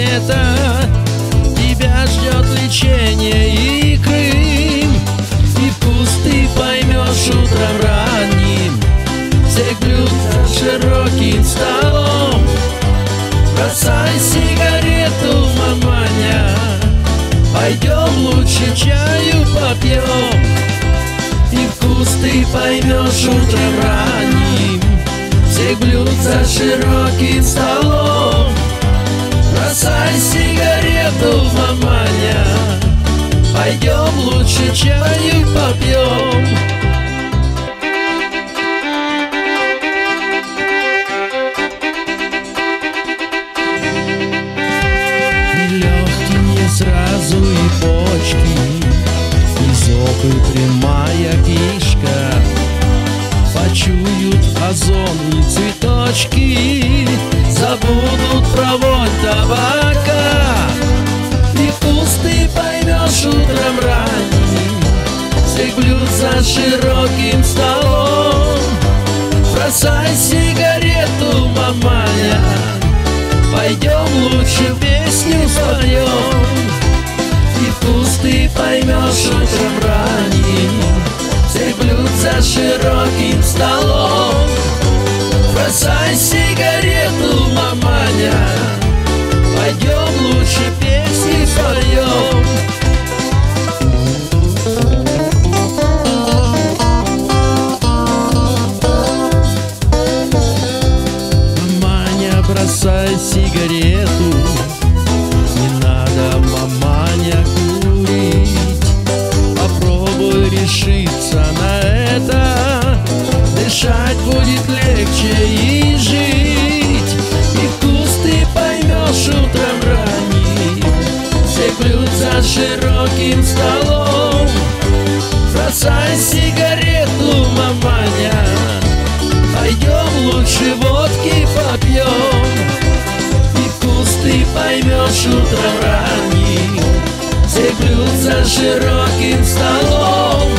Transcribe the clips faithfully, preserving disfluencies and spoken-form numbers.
лето, тебя ждет лечение и Крым. И вкус ты поймешь утром ранним, всех блюд за широким столом. Бросай сигарету, маманя, пойдем лучше чаю попьем. И вкус ты поймешь утром ранним, всех блюд за широким столом. Бросай сигарету, маманя, пойдем лучше чаю попьем. И легкие не сразу, и почки, и зубы прямая кишка почуют озон и цветочки, забудут про вонь табака. И вкус ты поймешь утром ранним, всех блюд за широким столом. Бросай сигарету, маманя, пойдем лучше песню споем. И вкус ты поймешь утром ранним, всех блюд за широким столом. Бросай сигарету, маманя, пойдем лучше песни споем. Маманя, бросай сигарету, не надо, маманя, курить. Попробуй решиться на это, дышать будет легче и жить. И вкус ты поймешь утром ранним, всех блюд за широким столом. Бросай сигарету, маманя, пойдем лучше водки попьем. И вкус ты поймешь утром ранним, всех блюд за широким столом.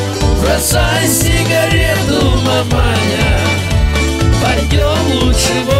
Бросай сигарету, маманя, пойдем лучше водки